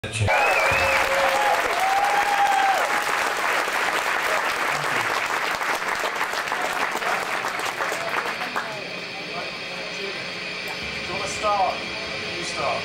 Start. You start.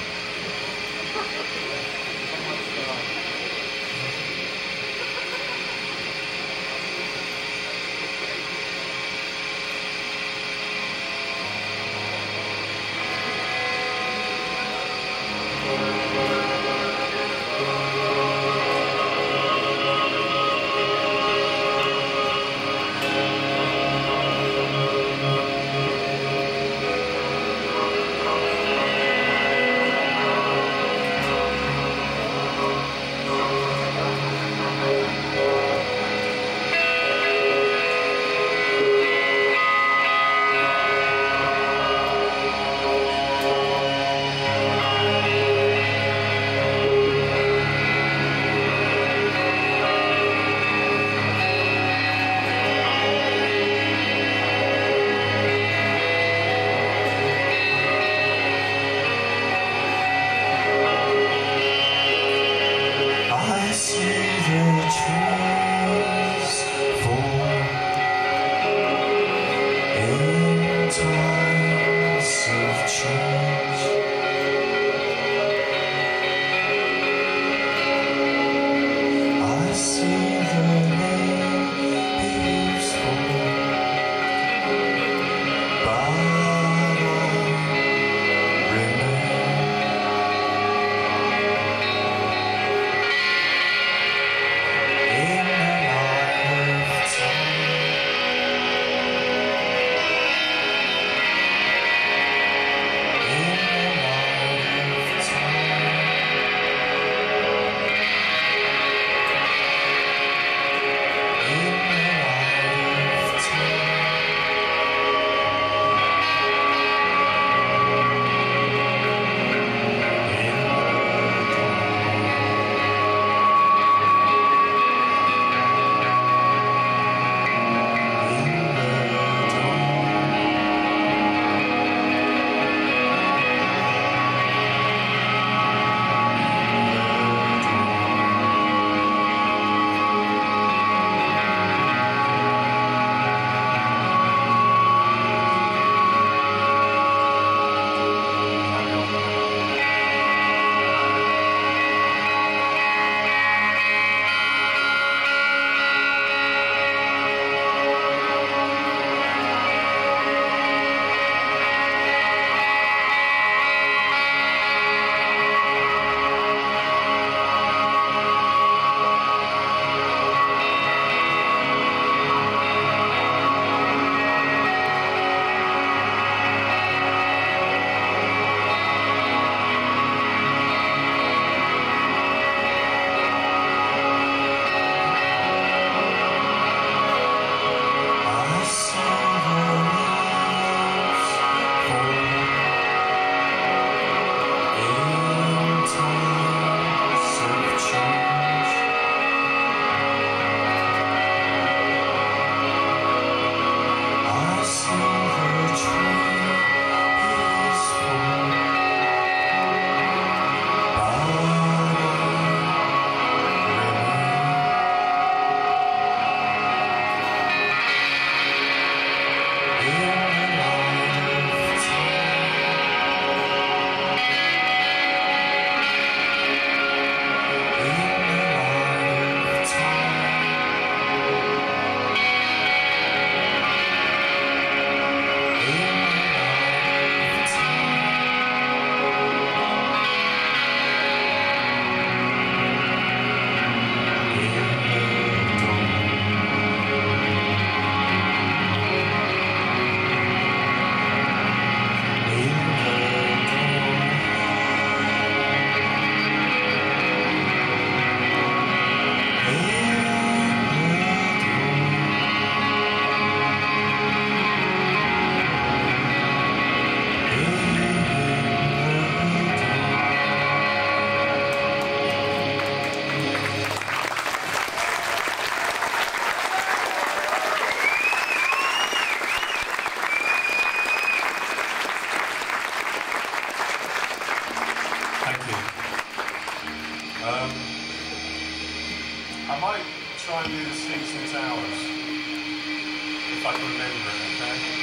I might try and do the Seats and Towers, if I can remember it, okay?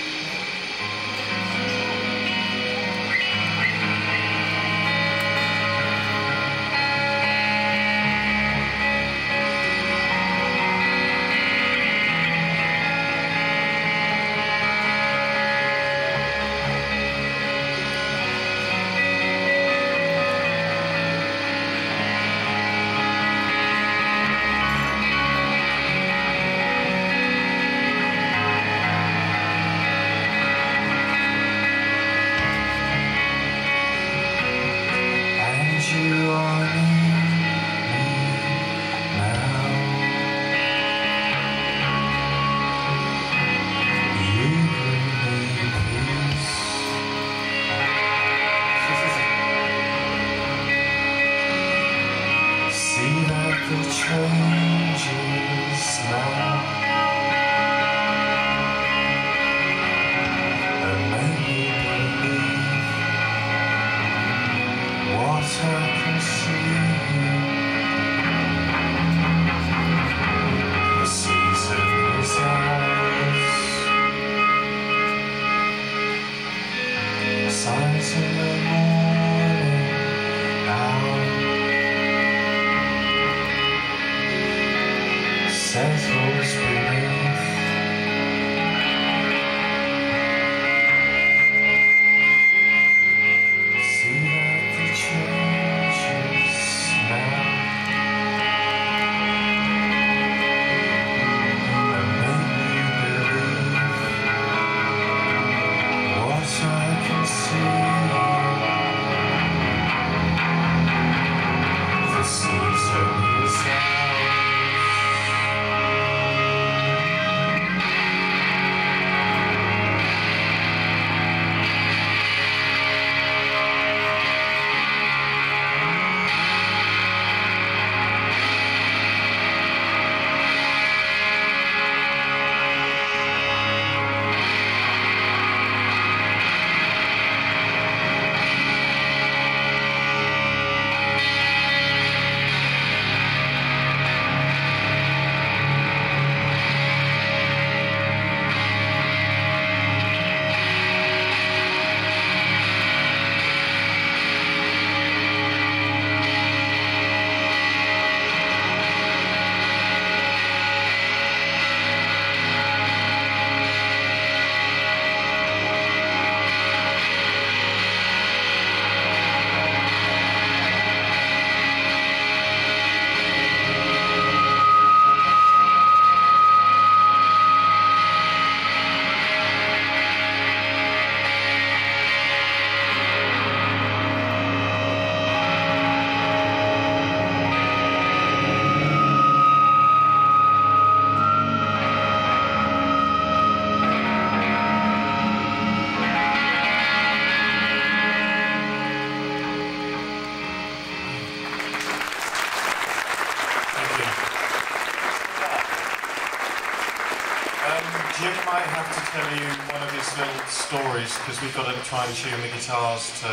Jim might have to tell you one of his little stories, because we've got to try and tune the guitars to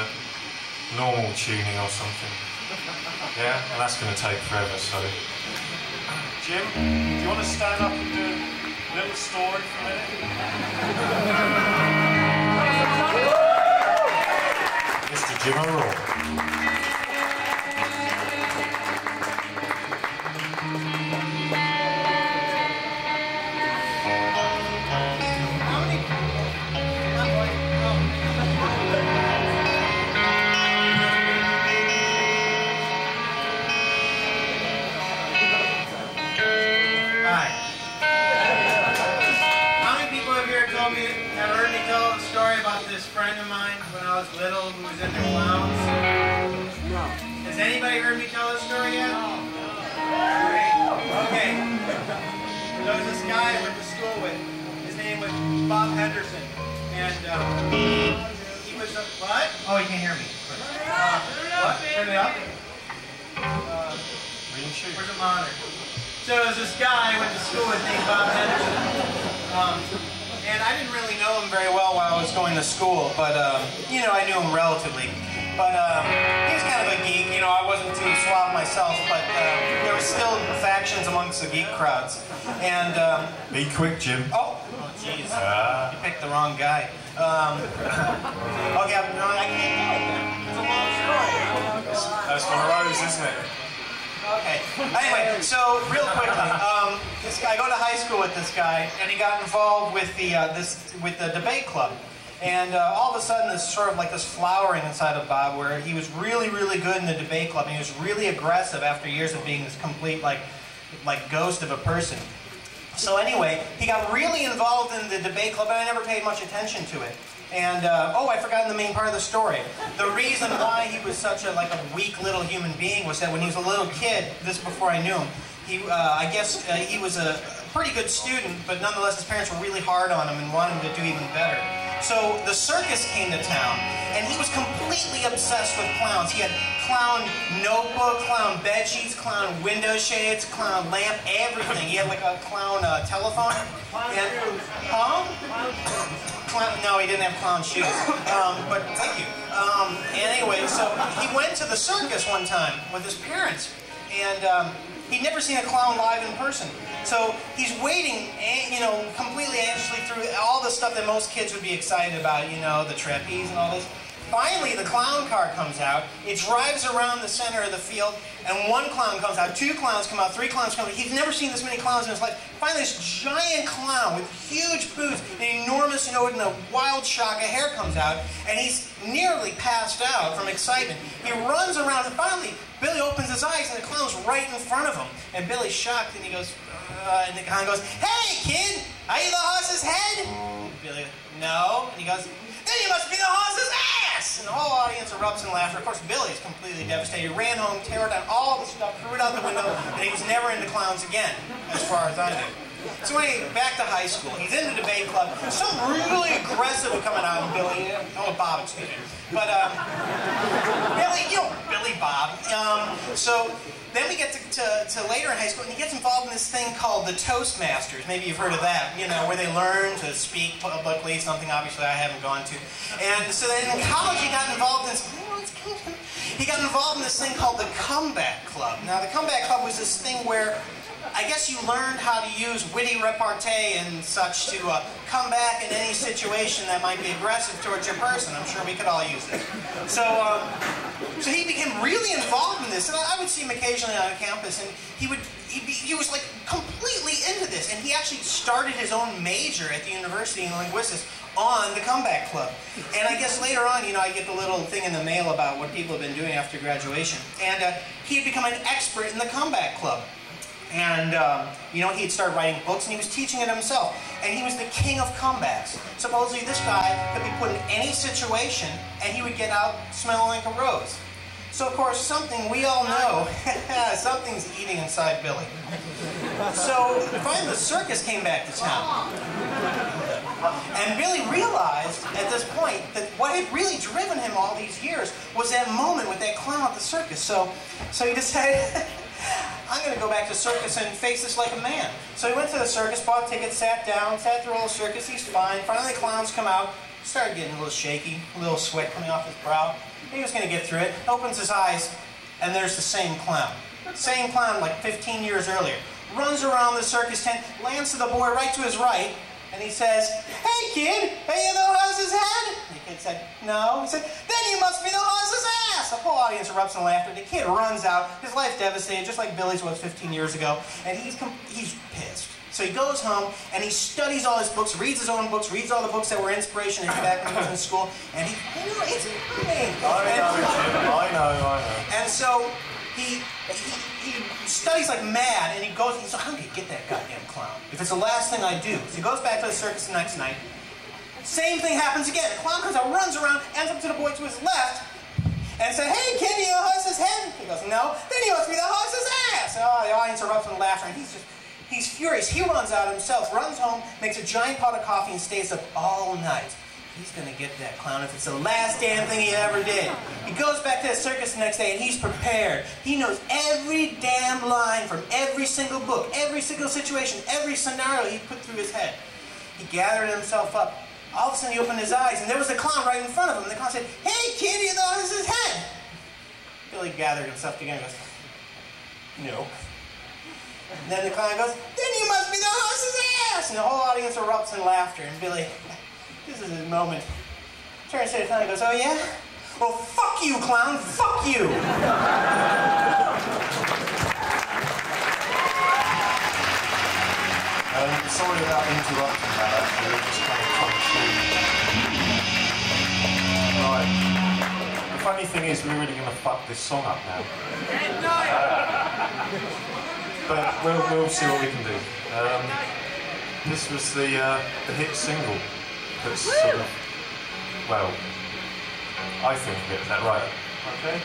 normal tuning or something. Yeah? And that's going to take forever, so... Jim, do you want to stand up and do a little story for a minute? Mr. Jim O'Rourke. Friend of mine when I was little who was into clowns? No. Has anybody heard me tell this story yet? No. Okay. There was this guy I went to school with. His name was Bob Henderson. And he was a, what? Oh, you can't hear me. What? Turn it up? Where's the monitor? So there was this guy I went to school with named Bob Henderson. And I didn't really know him very well while I was going to school, but, you know, I knew him relatively. But he was kind of a geek, you know, I wasn't too suave myself, but there were still factions amongst the geek crowds. And be quick, Jim. Oh, jeez, you picked the wrong guy. Okay, no, I can't do it then. It's a long story. That's for Rose, isn't it? Okay. Anyway, so real quickly, I go to high school with this guy, and he got involved with the debate club. And all of a sudden, there's sort of like this flowering inside of Bob, where he was really, really good in the debate club, and he was really aggressive after years of being this complete like ghost of a person. So anyway, he got really involved in the debate club, and I never paid much attention to it. And, oh, I forgot the main part of the story. The reason why he was such a weak little human being was that when he was a little kid, this is before I knew him, I guess he was a pretty good student, but nonetheless his parents were really hard on him and wanted him to do even better. So the circus came to town, and he was completely obsessed with clowns. He had clown notebook, clown bed sheets, clown window shades, clown lamp, everything. He had like a clown telephone. No, he didn't have clown shoes. But thank you. Anyway, so he went to the circus one time with his parents, and he'd never seen a clown live in person. So he's waiting, completely anxiously through all the stuff that most kids would be excited about, the trapeze and all this. Finally, the clown car comes out. It drives around the center of the field, and one clown comes out, two clowns come out, three clowns come out. He's never seen this many clowns in his life. Finally, this giant clown with huge boots, an enormous, with a wild shock of hair comes out, and he's nearly passed out from excitement. He runs around, and finally, Billy opens his eyes, and the clown's right in front of him. And Billy's shocked, and he goes, and the clown goes, "Hey, kid, are you the horse's head?" Billy, "No." And he goes, "Then you must be the horse's ass!" And the whole audience erupts in laughter. Of course, Billy's completely devastated. He ran home, tore down all the stuff, threw it out the window, and he was never into clowns again, as far as I knew. So anyway, back to high school. He's in the debate club. Something really aggressive coming out of Billy. Oh, Bob, excuse me. But, Billy, Billy Bob. So then we get to later in high school, and he gets involved in this thing called the Toastmasters. Maybe you've heard of that, where they learn to speak publicly, something obviously I haven't gone to. And so then in college he got involved in this thing called the Comeback Club. Now, the Comeback Club was this thing where I guess you learned how to use witty repartee and such to come back in any situation that might be aggressive towards your person. I'm sure we could all use it. So he became really involved in this, and I would see him occasionally on campus, and he was like completely into this, and he actually started his own major at the university in linguistics on the Comeback Club. And I guess later on, I get the little thing in the mail about what people have been doing after graduation, and he had become an expert in the Comeback Club. And, he had started writing books, and he was teaching it himself. And he was the king of comebacks. Supposedly this guy could be put in any situation, and he would get out smelling like a rose. So, of course, something we all know, something's eating inside Billy. So, finally the circus came back to town. And Billy realized at this point that what had really driven him all these years was that moment with that clown at the circus. So he decided, I'm going to go back to the circus and face this like a man. So he went to the circus, bought tickets, sat down, sat through all the circus, he's fine. Finally the clowns come out, started getting a little shaky, a little sweat coming off his brow. He was going to get through it, opens his eyes, and there's the same clown. Same clown like 15 years earlier. Runs around the circus tent, lands to the boy right to his right, and he says, "Hey kid, are you the horse's head?" And the kid said, "No." He said, "Then you must be the horse's ass." The whole audience erupts in laughter. The kid runs out, his life's devastated, just like Billy's was 15 years ago, and he's pissed. So he goes home, and he studies all his books, reads his own books, reads all the books that were inspiration back when he was in school, and it's fine. I know. And so he studies like mad, and he's like, "How do you get that goddamn clown? If it's the last thing I do." So he goes back to the circus the next night. Same thing happens again. The clown comes out, runs around, ends up to the boy to his left, and said, "Hey kid, you the horse's head?" He goes, "No." "Then you must be the horse's ass." And the audience erupts in laughter, and he's furious. He runs out himself, runs home, makes a giant pot of coffee, and stays up all night. He's going to get that clown if it's the last damn thing he ever did. He goes back to the circus the next day, and he's prepared. He knows every damn line from every single book, every single situation, every scenario he put through his head. He gathered himself up. All of a sudden he opened his eyes, and there was the clown right in front of him. And the clown said, "Hey kid, you know this is head." Billy gathered himself together and goes, No. And then the clown goes, then you must be the horse's ass! And the whole audience erupts in laughter, and Billy, this is his moment, turns to the clown and goes, oh yeah? Well, fuck you, clown, fuck you! Sorry about interrupting that, actually, we're just kind of trying to... Right. The funny thing is, we're really going to fuck this song up now. But we'll see what we can do. This was the hit single that's sort of, well, I think of it, is that right? Okay?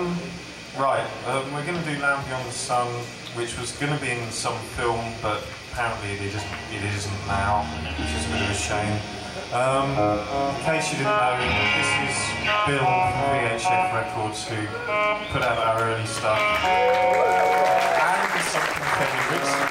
Right, we're going to do Land Beyond the Sun, which was going to be in some film, but apparently it isn't now, which is a bit of a shame. In case you didn't know, this is Bill from VHF Records, who put out our early stuff, and something fairly recent.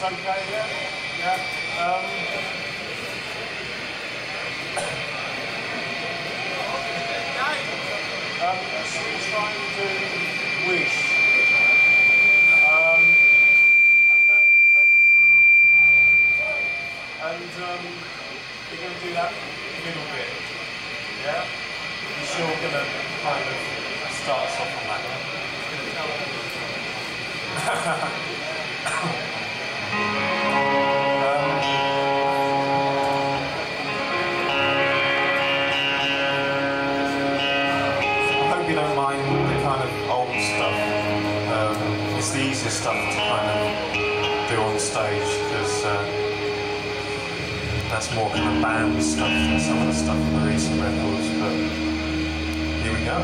okay, yeah? Yeah. Should we try and do wish? We're going to do that middle bit, yeah? You sure we're going to kind of start us off on that, yeah? I hope you don't mind the kind of old stuff. It's the easiest stuff to kind of do on stage because that's more kind of band stuff than some of the stuff on the recent records, but here we go.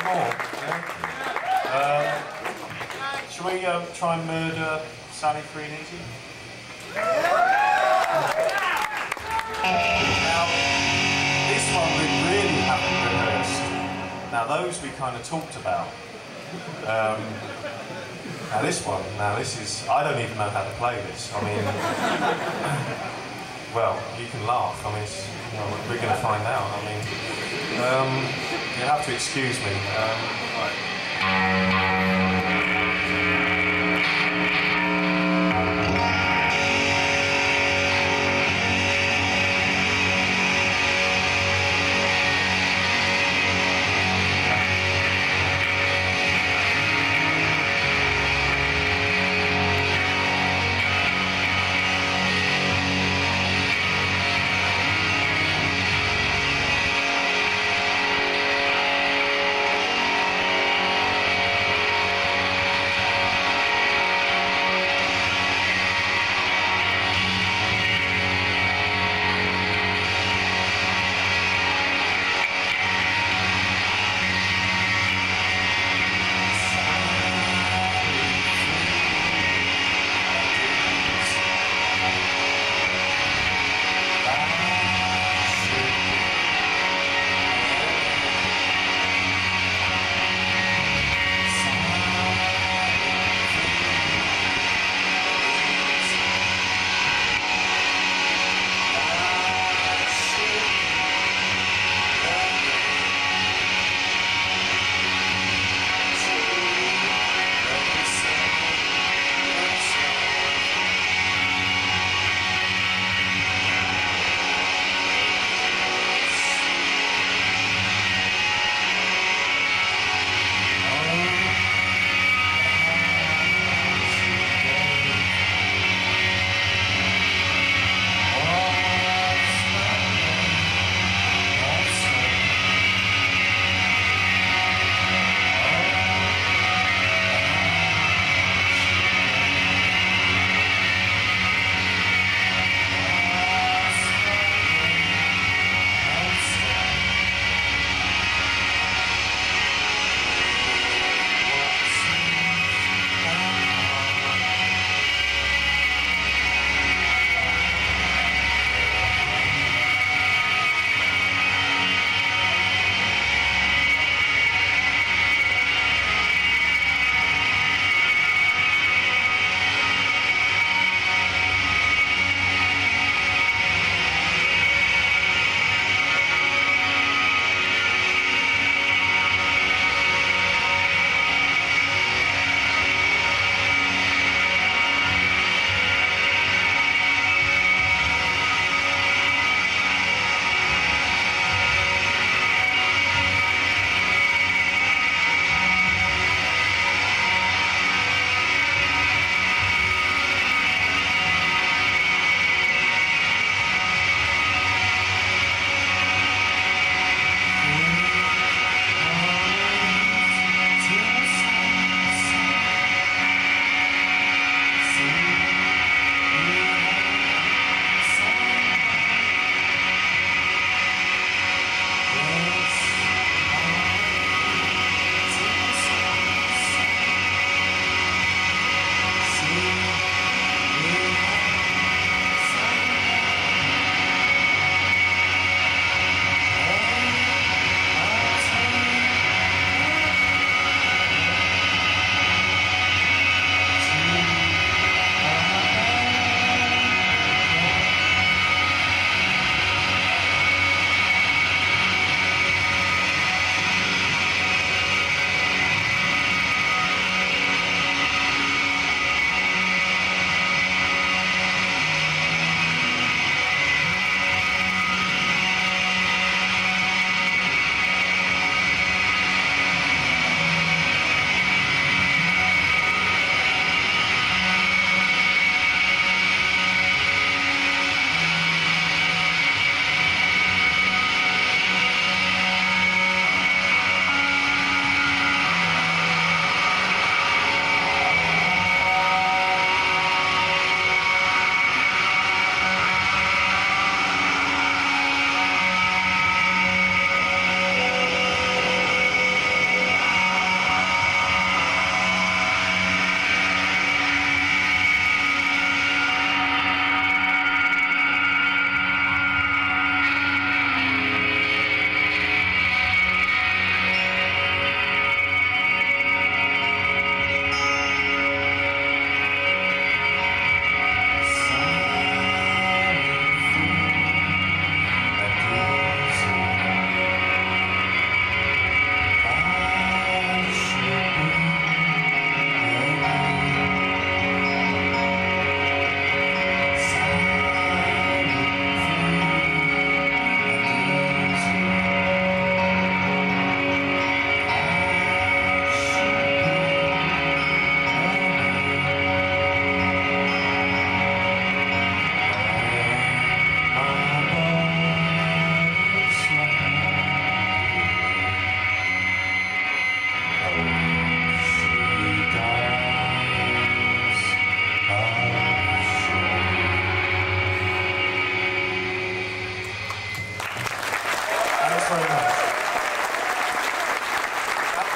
more. Yeah? Shall we try and murder Sally Free and Easy? Now, this one we really haven't rehearsed. Now those we kind of talked about. Now this one, this is, I don't even know how to play this. I mean, well, you can laugh. I mean, we're going to find out. I mean, you have to excuse me. Right.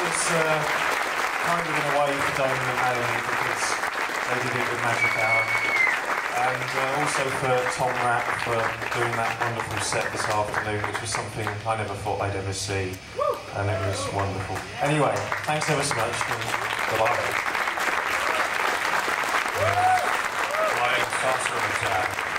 was kind of in a way for Damon and Melanie because they did it with Magic Hour. And also for Tom Rapp for doing that wonderful set this afternoon, which was something I never thought I'd ever see. And it was wonderful. Anyway, thanks ever so much. Bye-bye. Flying saucer attack.